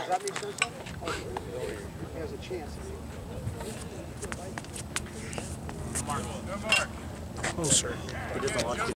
that make sense? He has a chance. Closer. He doesn't want to.